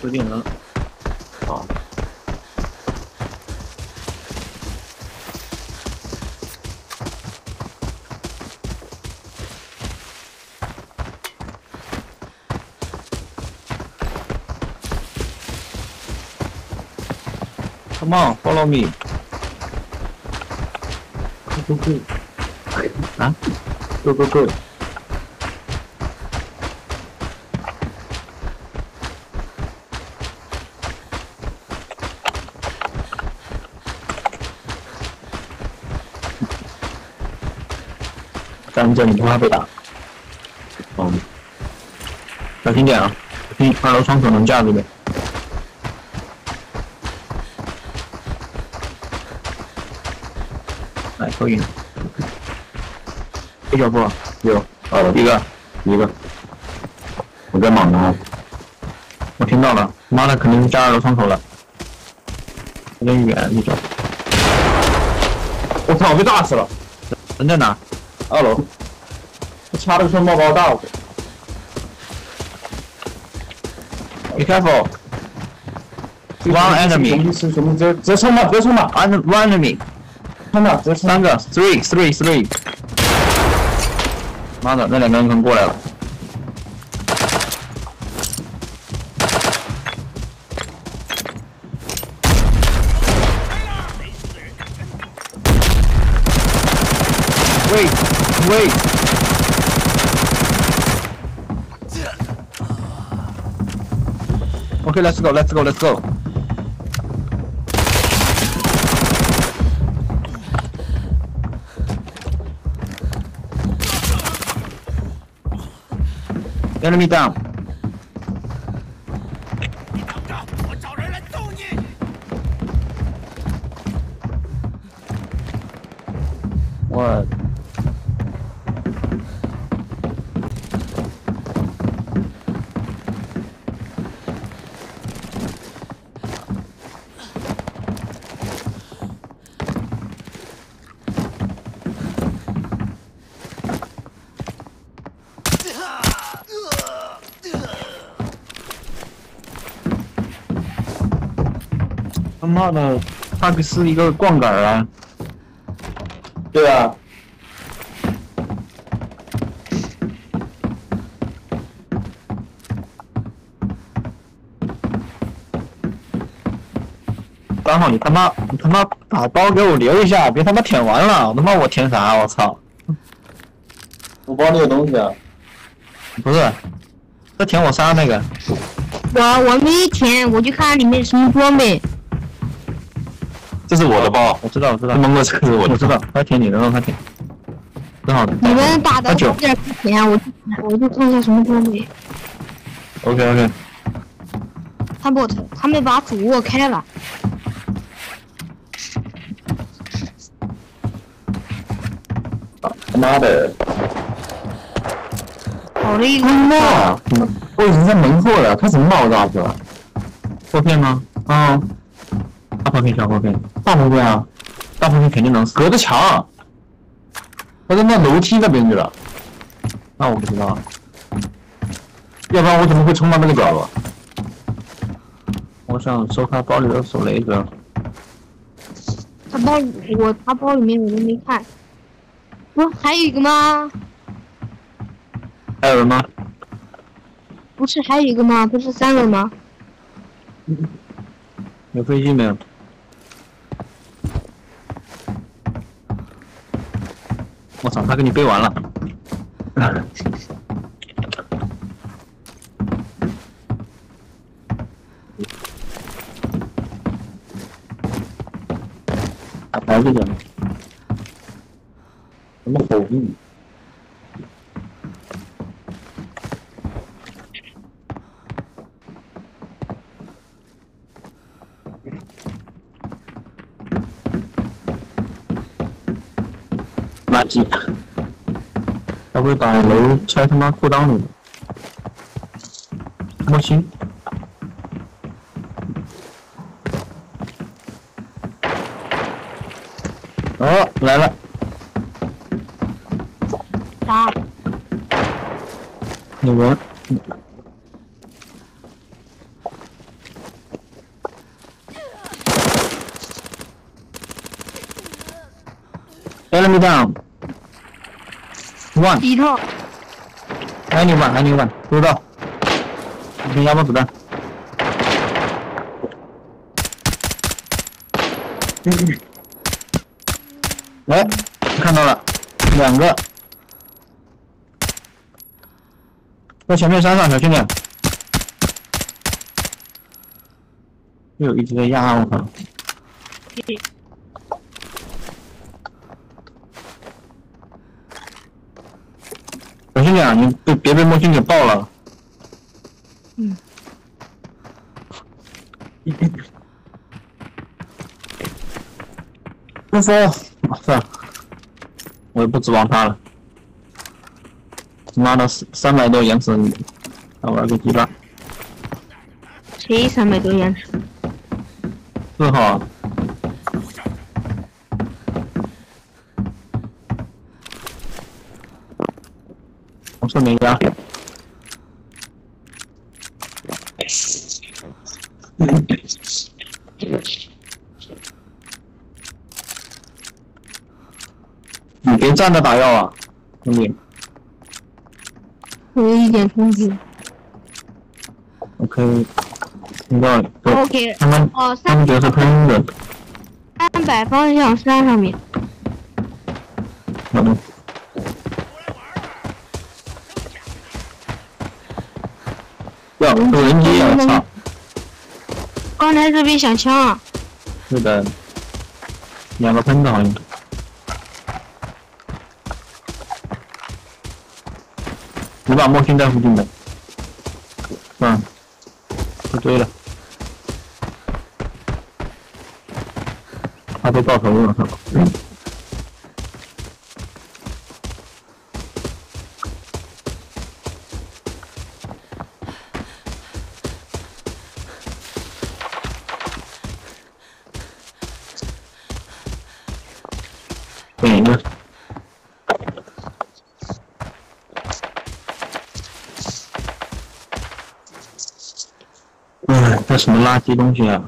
死定人了。 啊！ Come on, follow me. Go go go. 啊 ？Go go go. 咱们这里不怕被打。小心点啊！2楼窗口能架住的。来，可以。有脚步，有一个。 我在莽呢。 我听到了，妈的，肯定是架2楼窗口了。有点远，一脚。 我操！我被炸死了。 人在哪 2楼。他掐了个双爆把我炸了。 Be careful. One enemy. 直接冲吧！ One enemy. 冲吧！直接冲！ 3个 ，three。妈的，那2个人可能过来了。Wait. Okay, let's go. ，Enemy down. 我找人来揍你！ 我他妈的，他可是一个杠杆啊！ 对啊。 刚好你他妈把包给我留一下，别他妈舔完了，我舔啥？我操！ 我包里有东西啊。 不是，这舔我杀那个。 我没舔，我就看里面什么装备。 这是我的包， 我知道。 这蒙哥这个是我的， 我知道，他舔你的，让他舔。正好。 你们打的有点不舔，我就看一下什么装备。 OK。 他们把主卧开了。 他妈的！ 好了一个。 妈！我已经在门后了，他怎么把我炸死了？ 破片吗？ 啊， 大破片，小破片， 大破片啊， 大破片肯定能死。 隔着墙，他在那楼梯那边去了。 那我不知道， 要不然我怎么会冲到那个角落？ 我想搜他包里的手雷子。 他包里面我都没看。不是还有一个吗？ 还有人吗？ 不是还有一个吗？不是3个吗？ 有飞机没有？我操，他给你背完了。打牌子的， 什么否定？ 垃圾！他会把楼拆他妈裤裆里的。摸心。哦，来了。 啥？ 有人。 Enemy down. One. 低头， Anyone. 不知道。你要不子弹？哎，看到了，两个，在前面山上，小兄弟。又一直在压我靠！小心点，你别被墨镜给爆了。 嗯。 不疯，算了，我也不指望他了。他妈的300多延迟，还玩个鸡巴。 谁300多延迟 4号。我说没压。你别站着打药啊，兄弟。 我有一点冲击。 OK， 听到了。 OK， 他们觉得是喷的。 300方向山上面。 好的。哟，有人机啊！我操！ 刚才这边响枪啊！ 是的，2个喷子好像。你把墨镜在附近的，不追了，他都到头了，是吧？哪个？这什么垃圾东西啊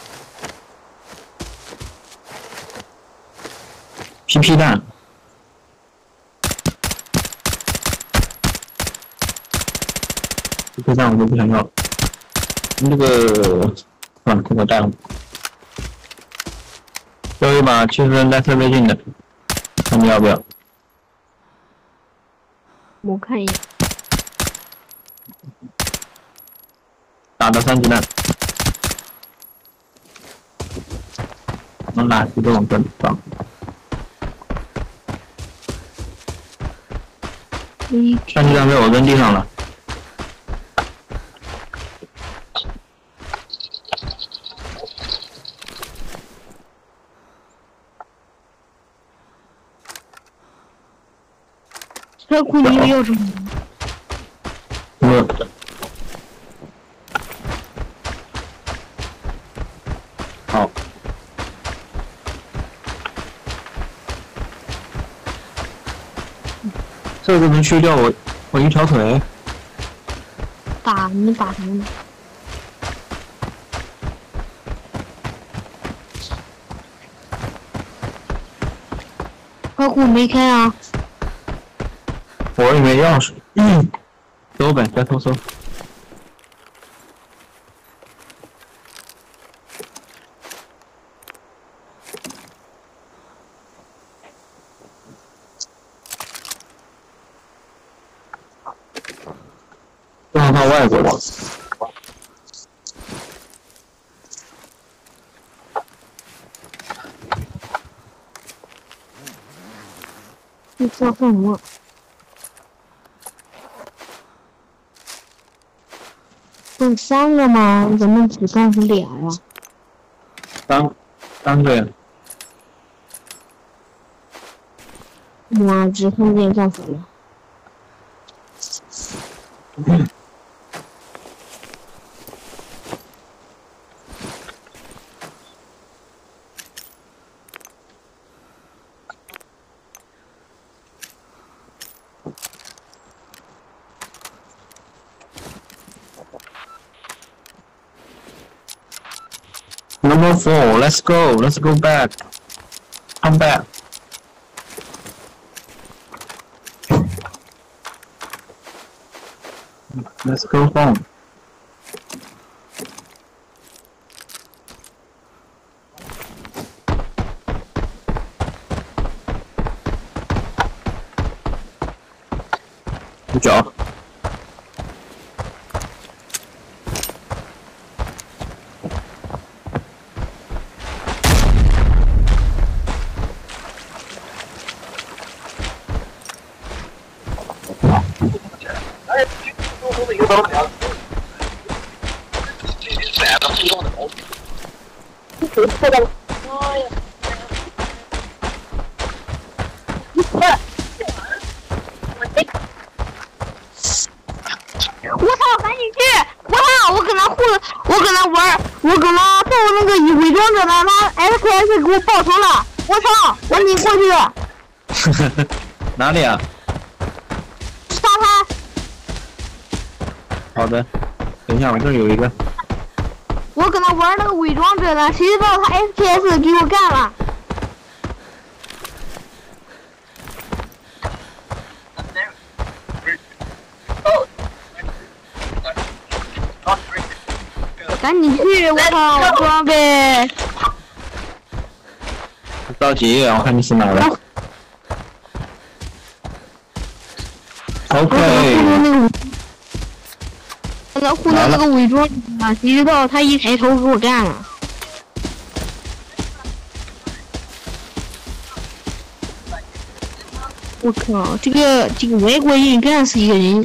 ？PP 弹，PP 弹我就不想要了。这个，算了，给我带了。有一把其实来特别近的，看你要不要？ 我看一眼。 打的3级弹，能垃圾都往这里放。3级弹被我扔地上了。 车库里有钥匙吗？ 好。这个能去掉我一条腿。 你们打什么呢？车库没开啊。 我也没钥匙。搜呗，再偷搜。这是他外国的。 你知道干什么？不是3个吗？怎么只干出俩呀？ 三个呀。 我只看见战斧了。 Number 4, let's go back. Come back. Let's go home。主角。 我操！赶紧去！我操！我跟他互，我跟他玩，我跟他斗那个伪装者呢，他 SKS 给我爆头了！我操！赶紧过去！ 哪里啊？ 杀他！ 好的，等一下，我这儿有一个。 我跟他玩那个伪装者呢，谁知道他 SKS 给我干了？赶紧去！我操！我装备。 不着急，我看你是哪的。OK。 跟他互动那个伪装啊，谁知道他一抬头给我干了。我靠，这个外国人干死一个人。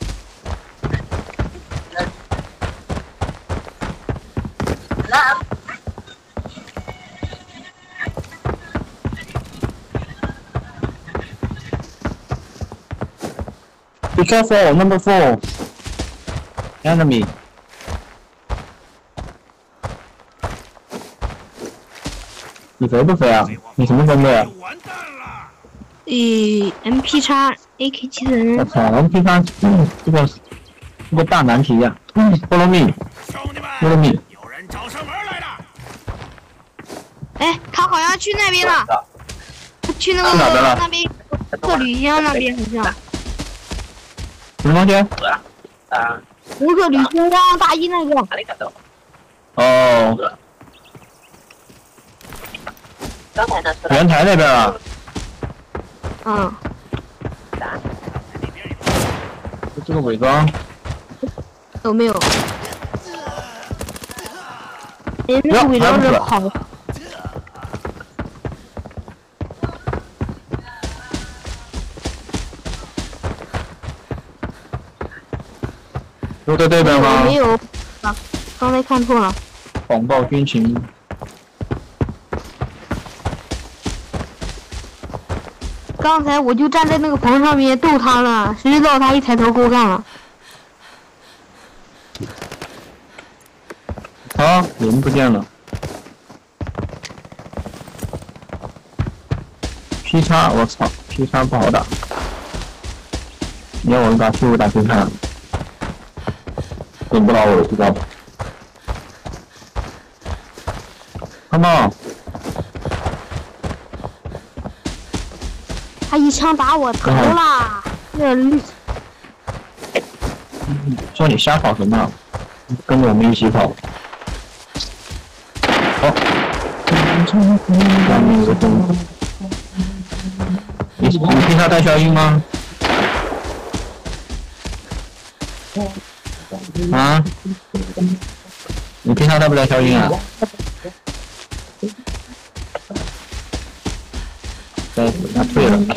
Be careful, number 4. Enemy. 你肥不肥啊？你什么分队啊？ 完蛋了！ MP 叉 AK 我 70， 操 ，MP 叉，这个大难题呀、Follow me, 兄弟们， follow me。 有人找上门来了！ 哎，他好像去那边了，去那个去哪边了那边特旅箱那边好像。 什么东西？ 红色旅行装大衣那个。 哦，圆台那边啊。 嗯。 这个伪装。 有没有？哎，那个伪装者跑。 都在这边吗？ 没有，啊，刚才看错了。 谎报军情。 刚才我就站在那个棚上面逗他了，谁知道他一抬头给我干了。 啊，人不见了。P 叉，我操 ，P 叉不好打。你要我打屁股打 P 叉，轮不到我，知道吧 ？Come on！ 他一枪打我头了， 说你瞎跑什么？跟着我们一起跑。好。你听他带消音吗？啊？你听他带不带消音啊？对，他退了。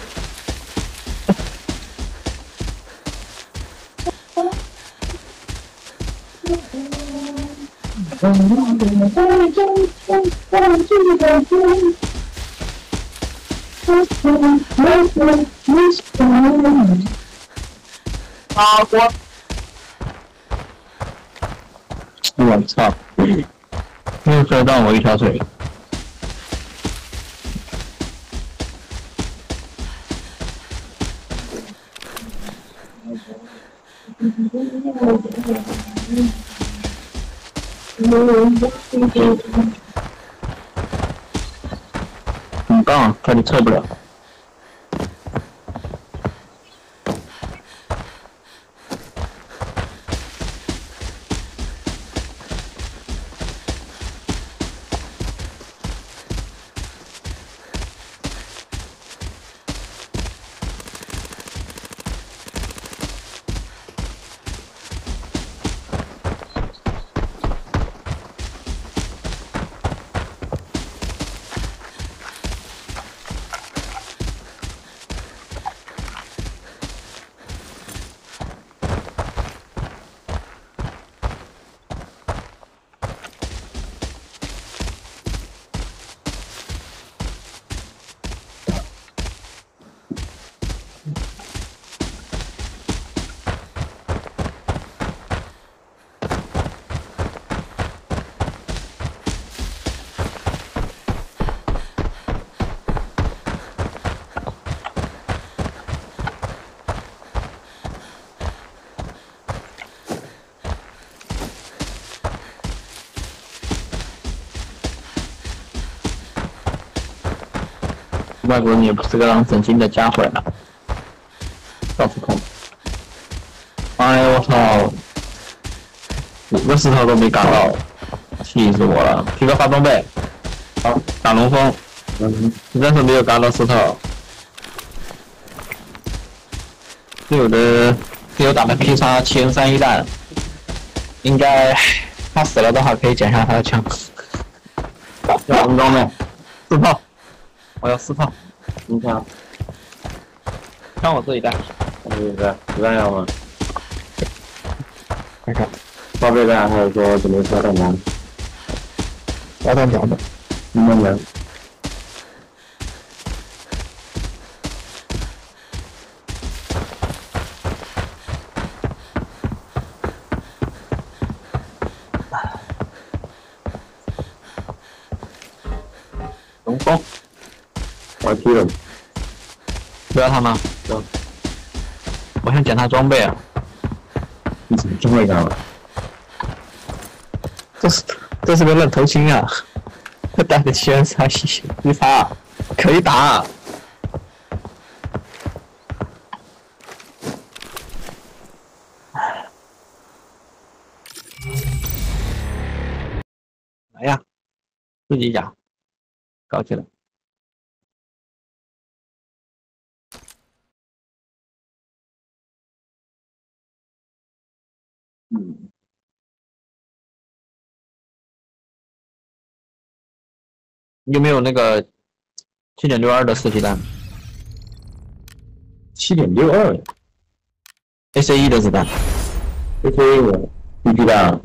我操！又摔断我一条腿。很棒，这里撤不了。 外国人也不是个让整心的家伙呀，到处碰。哎我操！5个石头都没干到，气死我了！皮哥发装备，好打龙风，实在是没有干到石头。队友打的劈杀7N3一弹，应该他死了的话可以捡下他的枪。要红装备，4套，我要4套。你看，枪我自己带。 对对，子弹要吗？ 看看， 报备弹还是说准备刷弹夹？ 刷弹夹的， 慢点。 龙风， 我踢了。 不要他吗？ 行。 我想捡他装备啊。 你怎么这么干了？ 这是个愣头青啊！带着7N3一发，可以打。来呀，自己讲，搞起来。你有没有那个7.62的4T弹 ？7.62 ，ACE 的子弹 ，AKA 的 BP 弹，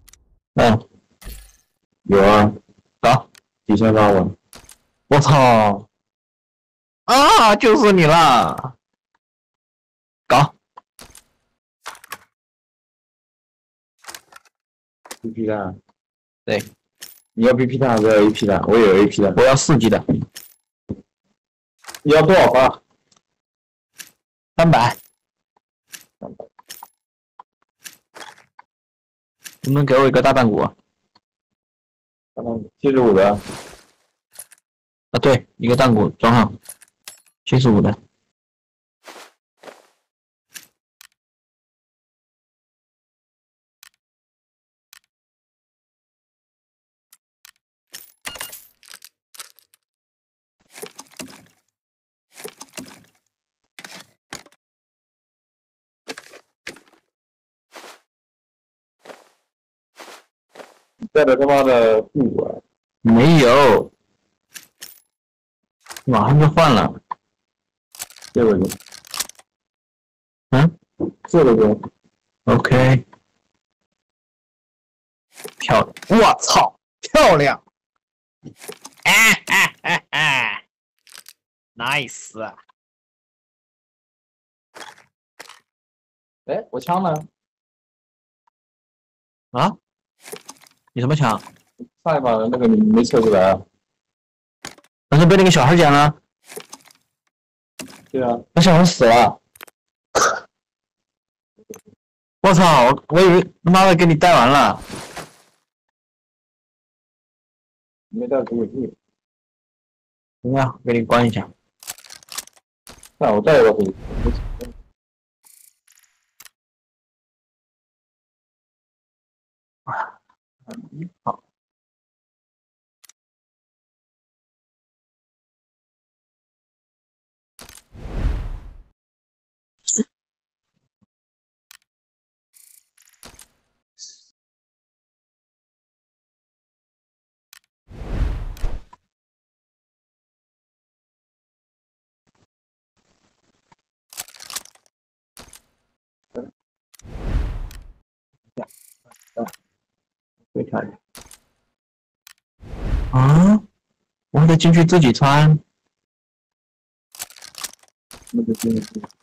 有啊， 搞， 底下发我， 我操！啊，就是你啦！搞 BP 弹， 对， 你要 BP 弹还是要 AP 弹？我也有 AP 弹， 我要4G 的， 你要多少发 ？300。能不能给我一个大弹鼓？ 75的。 啊，对，一个弹鼓装上，75的。 带着他妈的复古， 没有，马上就换了。 这个就，这个就 OK， 漂亮！我操，漂亮！Nice！ 哎，我枪呢？啊？你什么枪？ 上一把的那个你没测出来啊？ 但是被那个小孩捡了。 对啊， 那小孩死了。我操！我以为他妈的给你带完了。 没带主武器。 怎么样？给你关一下。 那我带一个回去。 好。对看啊！我得进去自己穿。 那就进去。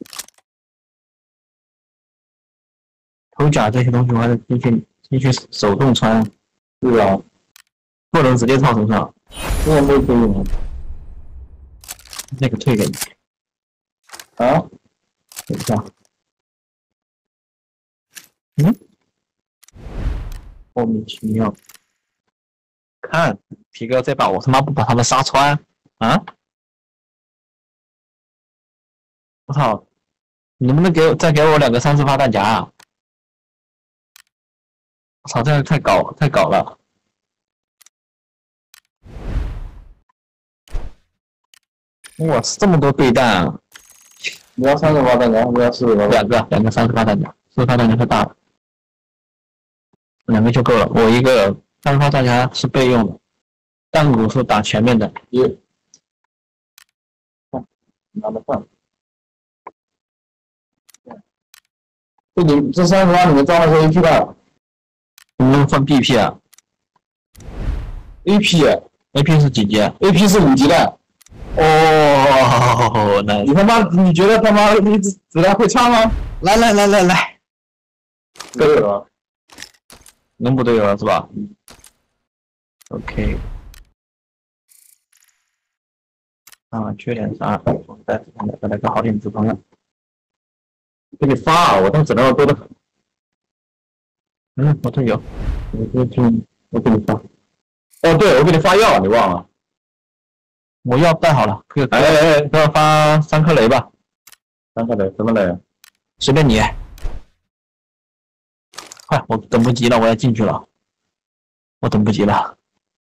头甲这些东西我还得进去手动穿。 是啊， 不能直接套身上。 这样都可以吗？ 那个退给你。 啊？ 等一下。莫名其妙。看皮哥这把我他妈不把他们杀穿啊！ 操！你能不能再给我2个30发弹夹啊？我操，这样太搞了！哇，这么多对弹啊！ 你要30发弹夹，我要40发。 两个30发弹夹，40发弹夹太大了，2个就够了。我一个30发弹夹是备用的，弹鼓是打前面的。 拿着换。这30发里面装的是 AP 弹， 能不能换 BP 啊 ？AP 是几级啊 ？AP 是5级弹。 哦，那你觉得他妈你子弹会差吗？ 来， 队友了， 能补队友了是吧？OK。啊，缺点啥？再来个好点子朋友。 给你发啊！我当子弹多的很。 我队友， 我给你发。哦，对，我给你发药，你忘了。 我药带好了，给我发3颗雷吧。 3颗雷，什么雷？ 随便你。快，我等不及了，我要进去了。我等不及了。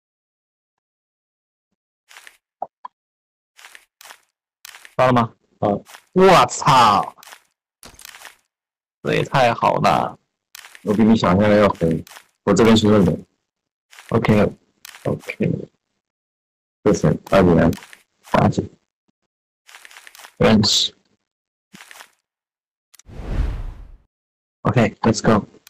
发了吗？我操！这也太好了。 我比你想象的要黑，我这边是认的。 OK， 这是2点 8级，认识。OK，let's go。